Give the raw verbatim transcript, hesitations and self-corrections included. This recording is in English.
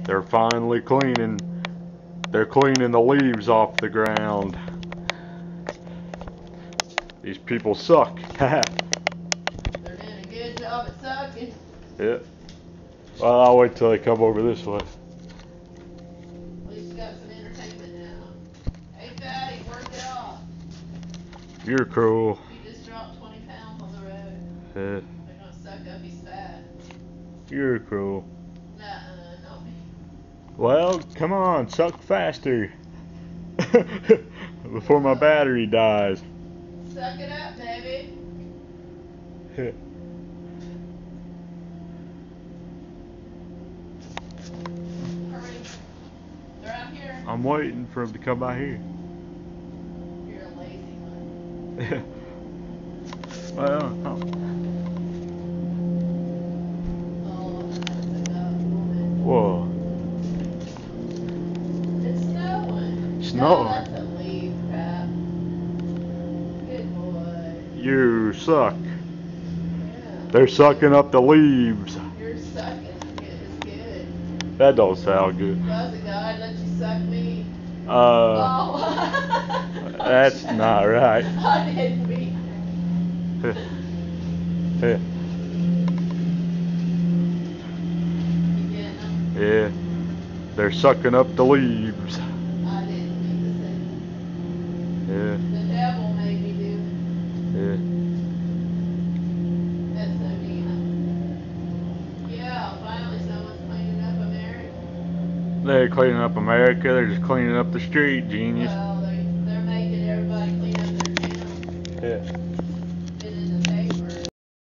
They're finally cleaning. They're cleaning the leaves off the ground. These people suck. They're doing a good job at sucking. Yeah. Well, I'll wait till they come over this way. At least you got some entertainment now. Hey, Daddy, work it off. You're cruel. He just dropped twenty pounds on the road. Yeah. They're gonna suck up his fat. You're cruel. Nuh-uh, not me. Well, come on, suck faster. Before my battery dies. Suck it up, baby. Yeah. Hurry. They're out here. I'm waiting for him to come by here. You're a lazy one. Well, oh. Oh, that's enough, woman. Whoa. It's snowing. Snow. No, that's a leaf crap. Good boy. You suck. Yeah. They're sucking up the leaves. You're sucking. It's good. That don't sound good. Buzz it, God, let you suck me. Uh, Oh. that's not right. I didn't mean Yeah. You getting them? Yeah. They're sucking up the leaves. I didn't mean Yeah. to say. The devil made me do Yeah. it. That's so mean. Yeah, finally someone's cleaning up America. They're cleaning up America. They're just cleaning up the street, genius. Well,